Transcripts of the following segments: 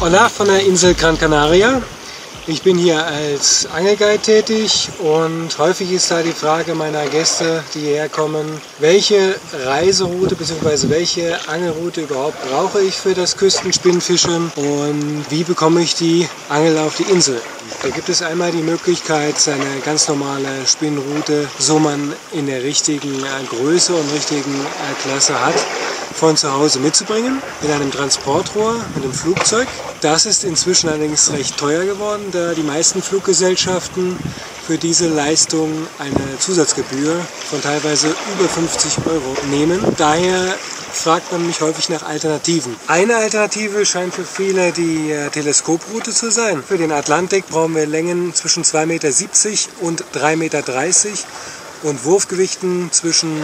Hola von der Insel Gran Canaria. Ich bin hier als Angelguide tätig und häufig ist da die Frage meiner Gäste, die hierher kommen, welche Reiseroute bzw. welche Angelroute überhaupt brauche ich für das Küstenspinnfischen und wie bekomme ich die Angel auf die Insel. Da gibt es einmal die Möglichkeit, seine ganz normale Spinnroute, so man in der richtigen Größe und richtigen Klasse hat, von zu Hause mitzubringen, mit einem Transportrohr, mit einem Flugzeug. Das ist inzwischen allerdings recht teuer geworden, da die meisten Fluggesellschaften für diese Leistung eine Zusatzgebühr von teilweise über 50 € nehmen. Daher fragt man mich häufig nach Alternativen. Eine Alternative scheint für viele die Teleskoproute zu sein. Für den Atlantik brauchen wir Längen zwischen 2,70 Meter und 3,30 Meter und Wurfgewichten zwischen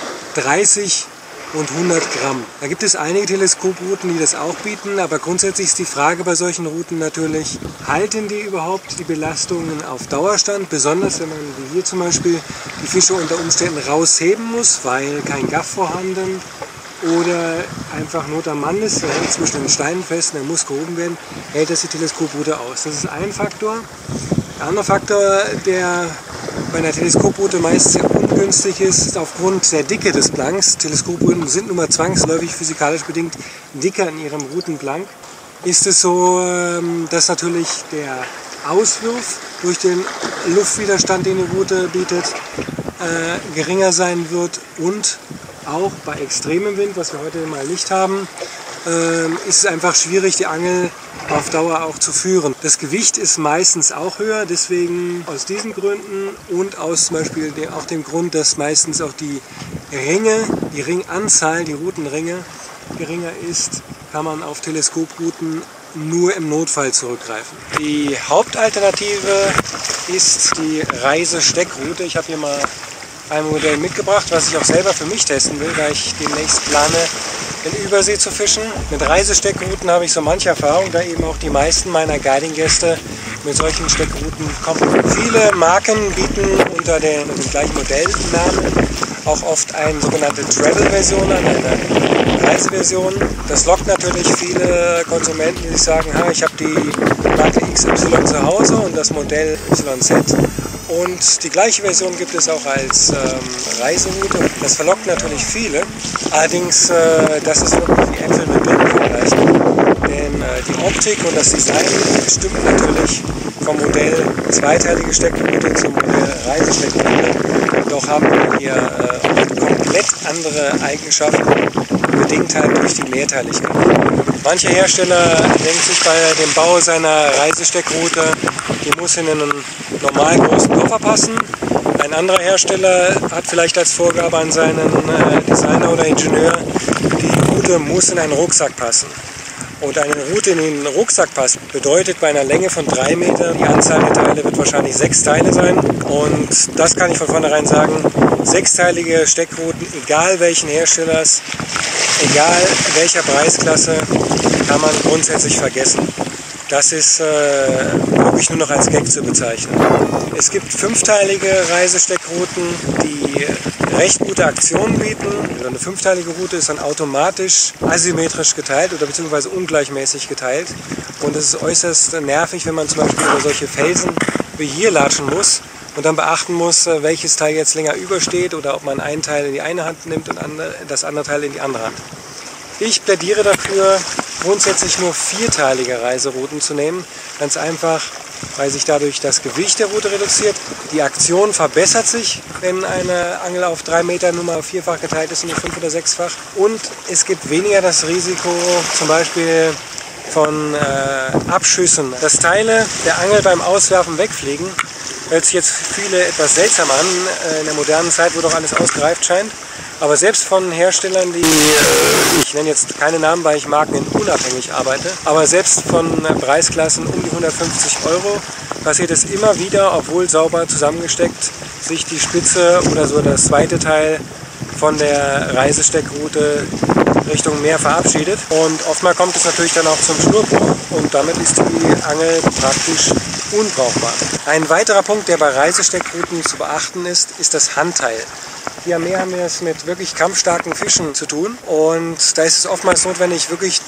30 und 100 Gramm. Da gibt es einige Teleskoprouten, die das auch bieten, aber grundsätzlich ist die Frage bei solchen Routen natürlich, halten die überhaupt die Belastungen auf Dauerstand, besonders wenn man wie hier zum Beispiel die Fische unter Umständen rausheben muss, weil kein Gaff vorhanden oder einfach Not am Mann ist, der hängt zwischen den Steinen fest und der muss gehoben werden, hält das die Teleskoproute aus. Das ist ein Faktor. Der andere Faktor, der bei einer Teleskoproute meist sehr ungünstig ist aufgrund der Dicke des Planks. Teleskoprouten sind nun mal zwangsläufig physikalisch bedingt dicker in ihrem Routenplank. Ist es so, dass natürlich der Auswurf durch den Luftwiderstand, den die Route bietet, geringer sein wird und auch bei extremem Wind, was wir heute mal nicht haben, ist es einfach schwierig, die Angel auf Dauer auch zu führen. Das Gewicht ist meistens auch höher, deswegen aus diesen Gründen und aus zum Beispiel auch dem Grund, dass meistens auch die Ringe, die Ringanzahl, die Routenringe geringer ist, kann man auf Teleskoprouten nur im Notfall zurückgreifen. Die Hauptalternative ist die Reisesteckroute. Ich habe hier mal ein Modell mitgebracht, was ich auch selber für mich testen will, da ich demnächst plane, in Übersee zu fischen. Mit Reisesteckrouten habe ich so manche Erfahrung, da eben auch die meisten meiner Guiding-Gäste mit solchen Steckrouten kommen. Viele Marken bieten unter dem gleichen Modellnamen auch oft eine sogenannte Travel-Version an, eine Reiseversion. Das lockt natürlich viele Konsumenten, die sich sagen, ich habe die Marke XY zu Hause und das Modell YZ. Und die gleiche Version gibt es auch als Reiseroute. Das verlockt natürlich viele. Allerdings, das ist wirklich wie Äpfel mit Birnen vergleichen. Denn die Optik und das Design stimmt natürlich vom Modell zweiteilige Steckroute zum Modell Reisesteckroute. Doch haben wir hier komplett andere Eigenschaften, bedingt halt durch die Mehrteiligkeit. Manche Hersteller denken sich bei dem Bau seiner Reisesteckroute, die muss in einen normal großen Koffer passen. Ein anderer Hersteller hat vielleicht als Vorgabe an seinen Designer oder Ingenieur, die Route muss in einen Rucksack passen. Und eine Route in den Rucksack passen bedeutet bei einer Länge von 3 Metern, die Anzahl der Teile wird wahrscheinlich 6 Teile sein. Und das kann ich von vornherein sagen, 6-teilige Steckrouten, egal welchen Herstellers, egal welcher Preisklasse, kann man grundsätzlich vergessen. Das ist wirklich nur noch als Gag zu bezeichnen. Es gibt 5-teilige Reisesteckrouten, die recht gute Aktionen bieten. Also eine 5-teilige Route ist dann automatisch asymmetrisch geteilt oder beziehungsweise ungleichmäßig geteilt. Und es ist äußerst nervig, wenn man zum Beispiel über solche Felsen wie hier latschen muss und dann beachten muss, welches Teil jetzt länger übersteht oder ob man einen Teil in die eine Hand nimmt und das andere Teil in die andere Hand. Ich plädiere dafür, grundsätzlich nur 4-teilige Reiserouten zu nehmen. Ganz einfach, weil sich dadurch das Gewicht der Route reduziert. Die Aktion verbessert sich, wenn eine Angel auf 3 Meter nur mal 4-fach geteilt ist und nicht 5- oder 6-fach. Und es gibt weniger das Risiko, zum Beispiel von Abschüssen. Dass Teile der Angel beim Auswerfen wegfliegen, hört sich jetzt für viele etwas seltsam an, in der modernen Zeit, wo doch alles ausgereift scheint. Aber selbst von Herstellern, die, ich nenne jetzt keine Namen, weil ich markenunabhängig arbeite, aber selbst von Preisklassen um die 150 € passiert es immer wieder, obwohl sauber zusammengesteckt, sich die Spitze oder so das zweite Teil von der Reisesteckroute Richtung Meer verabschiedet. Und oftmals kommt es natürlich dann auch zum Schnurrbruch und damit ist die Angel praktisch unbrauchbar. Ein weiterer Punkt, der bei Reisesteckrouten zu beachten ist, ist das Handteil. Hier am Meer haben wir es mit wirklich kampfstarken Fischen zu tun und da ist es oftmals notwendig, wirklich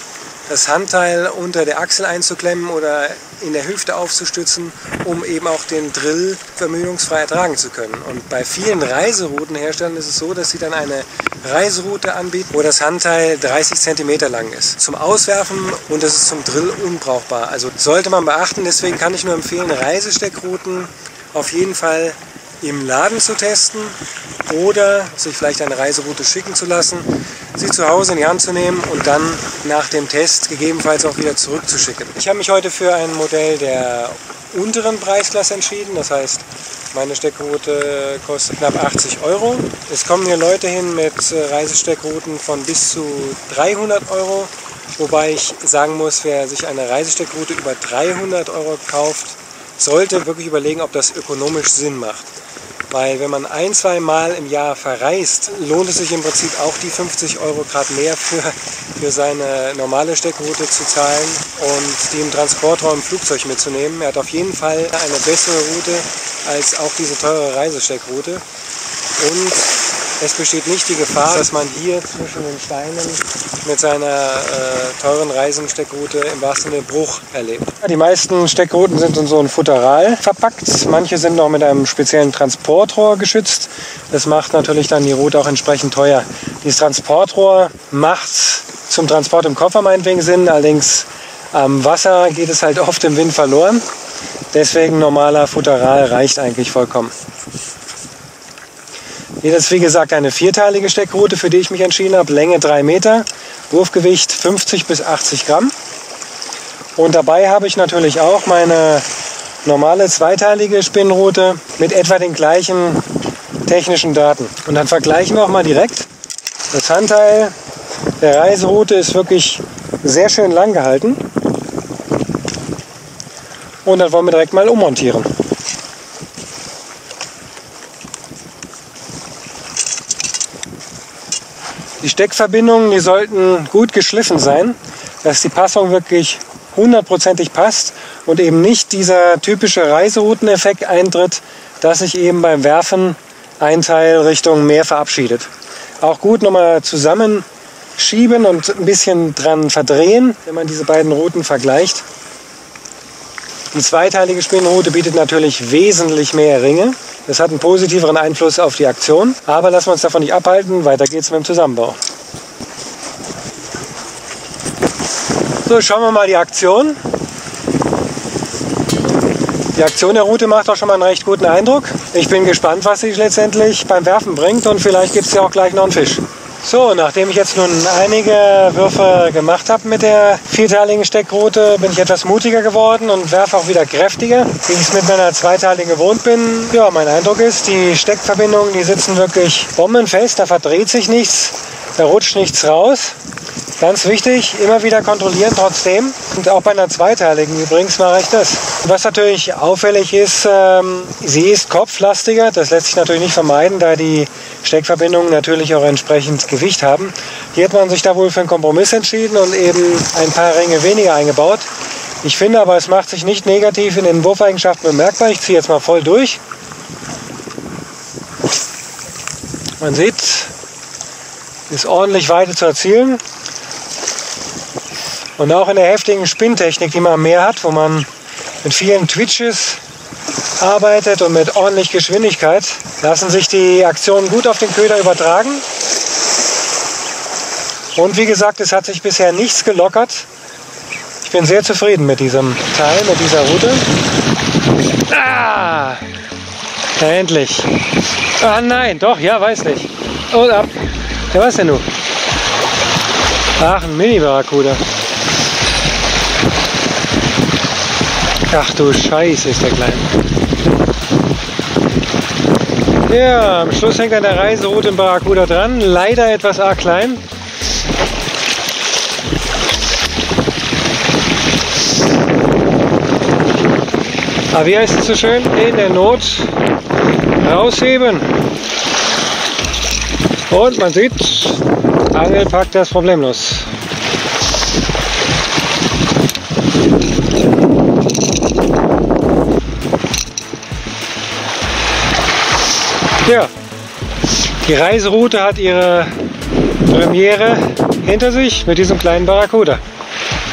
das Handteil unter der Achsel einzuklemmen oder in der Hüfte aufzustützen, um eben auch den Drill vermögensfrei ertragen zu können. Und bei vielen Reiseroutenherstellern ist es so, dass sie dann eine Reiseroute anbieten, wo das Handteil 30 cm lang ist. Zum Auswerfen und das ist zum Drill unbrauchbar. Also sollte man beachten, deswegen kann ich nur empfehlen, Reisesteckrouten auf jeden Fall im Laden zu testen oder sich vielleicht eine Reiseroute schicken zu lassen, sie zu Hause in die Hand zu nehmen und dann nach dem Test gegebenenfalls auch wieder zurückzuschicken. Ich habe mich heute für ein Modell der unteren Preisklasse entschieden, das heißt, meine Steckroute kostet knapp 80 €. Es kommen hier Leute hin mit Reisesteckrouten von bis zu 300 €, wobei ich sagen muss, wer sich eine Reisesteckroute über 300 € kauft, sollte wirklich überlegen, ob das ökonomisch Sinn macht. Weil wenn man 1-2 Mal im Jahr verreist, lohnt es sich im Prinzip auch die 50 € gerade mehr für seine normale Steckroute zu zahlen und die im Transportraum im Flugzeug mitzunehmen. Er hat auf jeden Fall eine bessere Route als auch diese teure Reisesteckroute. Und es besteht nicht die Gefahr, dass man hier zwischen den Steinen mit seiner teuren Reisensteckroute im wahrsten Sinne Bruch erlebt. Die meisten Steckrouten sind in so ein Futteral verpackt. Manche sind noch mit einem speziellen Transportrohr geschützt. Das macht natürlich dann die Route auch entsprechend teuer. Dieses Transportrohr macht zum Transport im Koffer meinetwegen Sinn, allerdings am Wasser geht es halt oft im Wind verloren. Deswegen normaler Futteral reicht eigentlich vollkommen. Hier ist wie gesagt eine vierteilige Steckroute, für die ich mich entschieden habe. Länge 3 Meter, Wurfgewicht 50 bis 80 Gramm. Und dabei habe ich natürlich auch meine normale zweiteilige Spinnroute mit etwa den gleichen technischen Daten. Und dann vergleichen wir auch mal direkt. Das Handteil der Reiseroute ist wirklich sehr schön lang gehalten. Und dann wollen wir direkt mal ummontieren. Die Steckverbindungen, die sollten gut geschliffen sein, dass die Passung wirklich hundertprozentig passt und eben nicht dieser typische Reiserouteneffekt eintritt, dass sich eben beim Werfen ein Teil Richtung Meer verabschiedet. Auch gut nochmal zusammenschieben und ein bisschen dran verdrehen, wenn man diese beiden Routen vergleicht. Die zweiteilige Spinnroute bietet natürlich wesentlich mehr Ringe. Das hat einen positiveren Einfluss auf die Aktion, aber lassen wir uns davon nicht abhalten. Weiter geht's mit dem Zusammenbau. So, schauen wir mal die Aktion. Die Aktion der Route macht auch schon mal einen recht guten Eindruck. Ich bin gespannt, was sie letztendlich beim Werfen bringt und vielleicht gibt es ja auch gleich noch einen Fisch. So, nachdem ich jetzt nun einige Würfe gemacht habe mit der vierteiligen Steckroute, bin ich etwas mutiger geworden und werfe auch wieder kräftiger, wie ich es mit meiner zweiteiligen gewohnt bin. Ja, mein Eindruck ist, die Steckverbindungen, die sitzen wirklich bombenfest, da verdreht sich nichts, da rutscht nichts raus. Ganz wichtig, immer wieder kontrollieren trotzdem. Und auch bei einer zweiteiligen übrigens mache ich das. Was natürlich auffällig ist, sie ist kopflastiger. Das lässt sich natürlich nicht vermeiden, da die Steckverbindungen natürlich auch entsprechend Gewicht haben. Hier hat man sich da wohl für einen Kompromiss entschieden und eben ein paar Ringe weniger eingebaut. Ich finde aber, es macht sich nicht negativ in den Wurfeigenschaften bemerkbar. Ich ziehe jetzt mal voll durch. Man sieht, ist ordentlich Weite zu erzielen. Und auch in der heftigen Spinntechnik, die man am Meer hat, wo man mit vielen Twitches arbeitet und mit ordentlich Geschwindigkeit, lassen sich die Aktionen gut auf den Köder übertragen. Und wie gesagt, es hat sich bisher nichts gelockert. Ich bin sehr zufrieden mit diesem Teil, mit dieser Route. Ah! Ja, endlich. Ah nein, doch, ja, weiß nicht. Und ab. Ja, was denn nun? Ach, ein Mini-Barracuda. Ach du Scheiße, ist der klein. Ja, am Schluss hängt an der Reiseroute ein Barracuda dran. Leider etwas arg klein. Aber wie heißt es so schön? In der Not rausheben. Und man sieht, Angel packt das problemlos. Ja, die Reiseroute hat ihre Premiere hinter sich mit diesem kleinen Barracuda.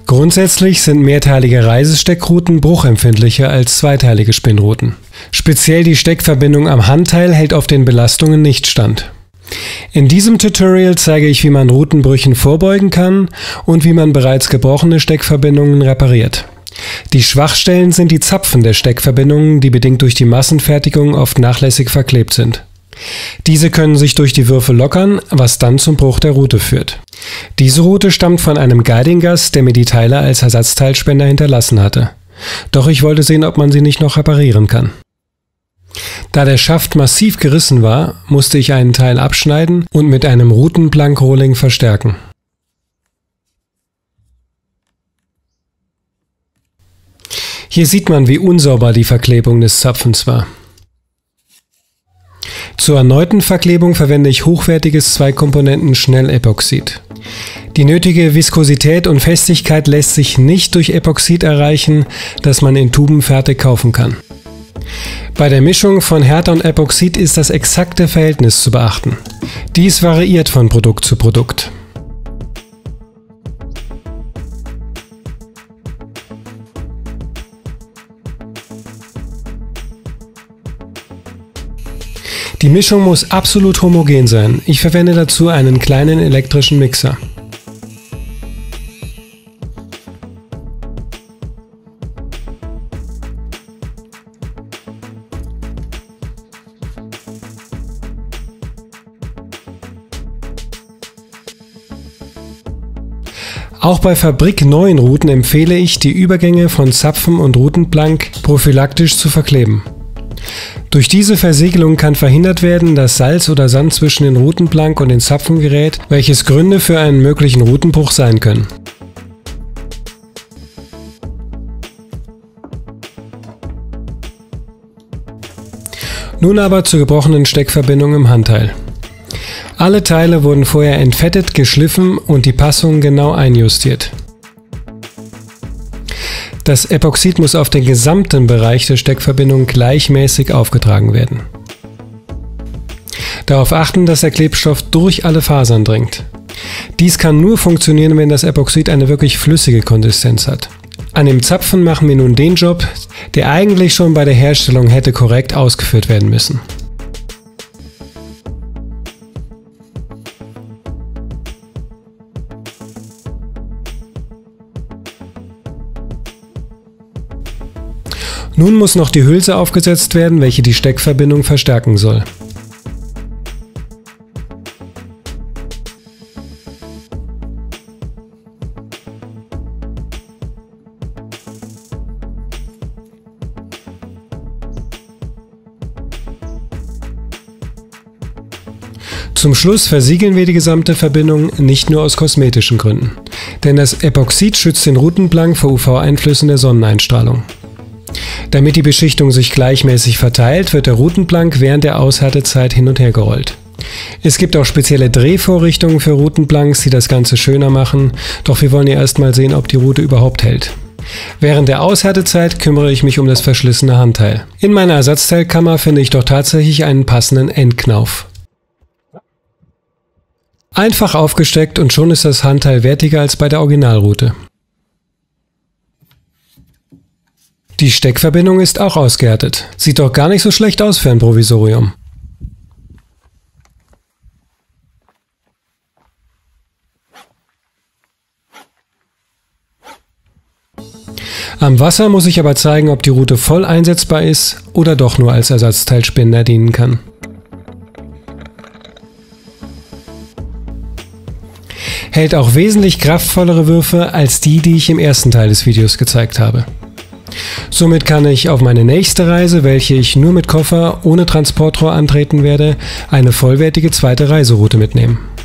Grundsätzlich sind mehrteilige Reisesteckrouten bruchempfindlicher als zweiteilige Spinnrouten. Speziell die Steckverbindung am Handteil hält auf den Belastungen nicht stand. In diesem Tutorial zeige ich, wie man Routenbrüchen vorbeugen kann und wie man bereits gebrochene Steckverbindungen repariert. Die Schwachstellen sind die Zapfen der Steckverbindungen, die bedingt durch die Massenfertigung oft nachlässig verklebt sind. Diese können sich durch die Würfe lockern, was dann zum Bruch der Route führt. Diese Route stammt von einem Guiding-Gast, der mir die Teile als Ersatzteilspender hinterlassen hatte. Doch ich wollte sehen, ob man sie nicht noch reparieren kann. Da der Schaft massiv gerissen war, musste ich einen Teil abschneiden und mit einem Routenplank-Rohling verstärken. Hier sieht man, wie unsauber die Verklebung des Zapfens war. Zur erneuten Verklebung verwende ich hochwertiges 2-Komponenten-Schnell-Epoxid. Die nötige Viskosität und Festigkeit lässt sich nicht durch Epoxid erreichen, das man in Tuben fertig kaufen kann. Bei der Mischung von Härte und Epoxid ist das exakte Verhältnis zu beachten. Dies variiert von Produkt zu Produkt. Die Mischung muss absolut homogen sein. Ich verwende dazu einen kleinen elektrischen Mixer. Auch bei fabrikneuen Routen empfehle ich, die Übergänge von Zapfen und Routenplank prophylaktisch zu verkleben. Durch diese Versiegelung kann verhindert werden, dass Salz oder Sand zwischen den Routenplank und den Zapfen gerät, welches Gründe für einen möglichen Routenbruch sein können. Nun aber zur gebrochenen Steckverbindung im Handteil. Alle Teile wurden vorher entfettet, geschliffen und die Passung genau einjustiert. Das Epoxid muss auf den gesamten Bereich der Steckverbindung gleichmäßig aufgetragen werden. Darauf achten, dass der Klebstoff durch alle Fasern dringt. Dies kann nur funktionieren, wenn das Epoxid eine wirklich flüssige Konsistenz hat. An dem Zapfen machen wir nun den Job, der eigentlich schon bei der Herstellung hätte korrekt ausgeführt werden müssen. Nun muss noch die Hülse aufgesetzt werden, welche die Steckverbindung verstärken soll. Zum Schluss versiegeln wir die gesamte Verbindung, nicht nur aus kosmetischen Gründen. Denn das Epoxid schützt den Routenplank vor UV-Einflüssen der Sonneneinstrahlung. Damit die Beschichtung sich gleichmäßig verteilt, wird der Routenplank während der Aushärtezeit hin und her gerollt. Es gibt auch spezielle Drehvorrichtungen für Routenplanks, die das Ganze schöner machen, doch wir wollen ja erstmal sehen, ob die Route überhaupt hält. Während der Aushärtezeit kümmere ich mich um das verschlissene Handteil. In meiner Ersatzteilkammer finde ich doch tatsächlich einen passenden Endknauf. Einfach aufgesteckt und schon ist das Handteil wertiger als bei der Originalroute. Die Steckverbindung ist auch ausgehärtet. Sieht doch gar nicht so schlecht aus für ein Provisorium. Am Wasser muss ich aber zeigen, ob die Route voll einsetzbar ist oder doch nur als Ersatzteilspender dienen kann. Hält auch wesentlich kraftvollere Würfe als die ich im ersten Teil des Videos gezeigt habe. Somit kann ich auf meine nächste Reise, welche ich nur mit Koffer ohne Transportrohr antreten werde, eine vollwertige zweite Reiseroute mitnehmen.